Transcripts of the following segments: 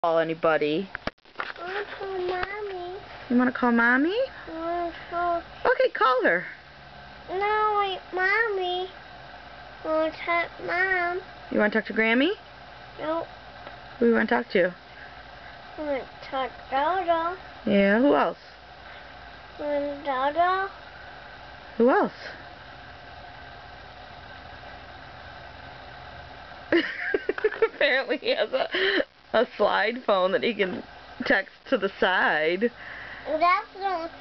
Call anybody. I want to call Mommy. You want to call Mommy? I want to call... Okay, call her. No, wait, Mommy. I want to talk to Mom. You want to talk to Grammy? No, Who you want to talk to? I want to talk to Dodo. Yeah, who else? I want Dodo. Who else? Apparently he has a slide phone that he can text to the side. That's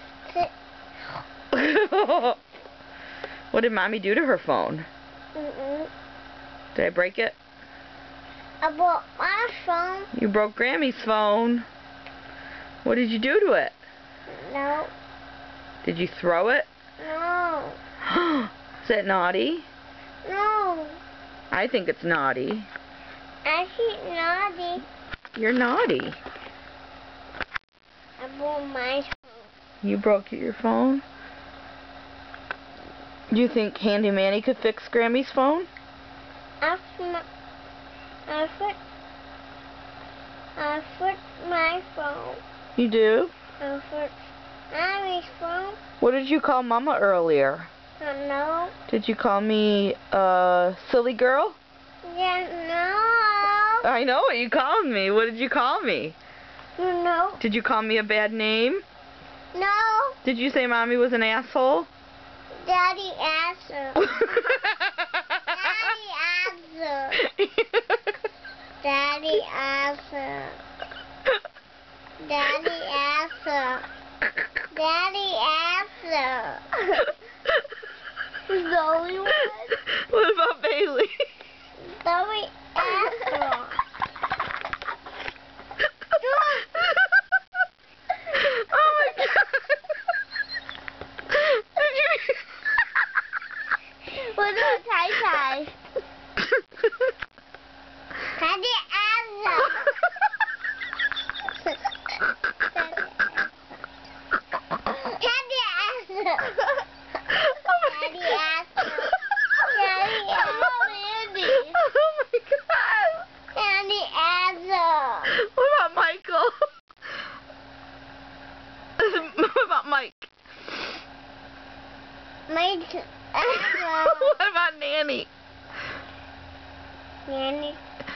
What did Mommy do to her phone? Did I break it? I bought my phone. You broke Grammy's phone. What did you do to it? No. Did you throw it? No. Is that naughty? No. I think it's naughty. I see naughty. You're naughty. I bought my phone. You broke your phone? Do you think Handy Manny could fix Grammy's phone? I put my phone. You do? I put Mommy's phone. What did you call Mama earlier? No. Did you call me silly girl? Yeah, no. I know what you called me. What did you call me? No. Did you call me a bad name? No. Did you say Mommy was an asshole? Daddy asshole. Daddy asshole. Daddy asshole. Daddy asshole. Zoe one. What about Bailey? Zoe asshole. Oh my God. Did you... What about Tai? Daddy asshole. Daddy asshole. Daddy asshole. Daddy asshole. Oh my God. Daddy asshole. What about Michael? What about Mike? Mike's asshole. What about Nanny? Nanny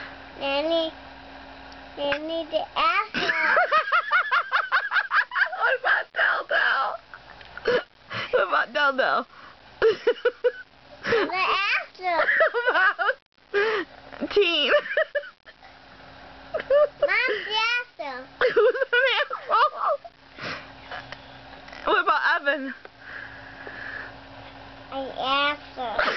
the asshole. What about Del Del? What about Del Del? The asshole. What about Teen? Mom's the asshole. Who's an asshole? What about Evan? An asshole.